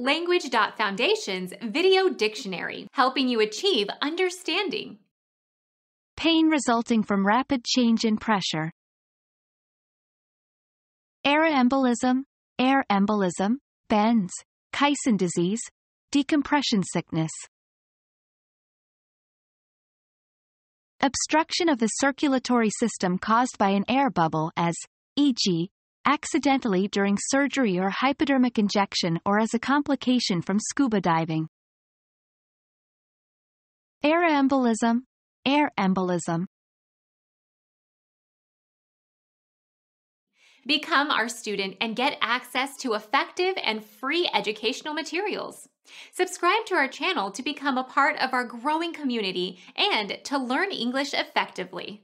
Language.Foundation's Video Dictionary, helping you achieve understanding. Pain resulting from rapid change in pressure. Air embolism, bends, Kyson disease, decompression sickness. Obstruction of the circulatory system caused by an air bubble as, e.g., accidentally during surgery or hypodermic injection or as a complication from scuba diving. Air embolism. Become our student and get access to effective and free educational materials. Subscribe to our channel to become a part of our growing community and to learn English effectively.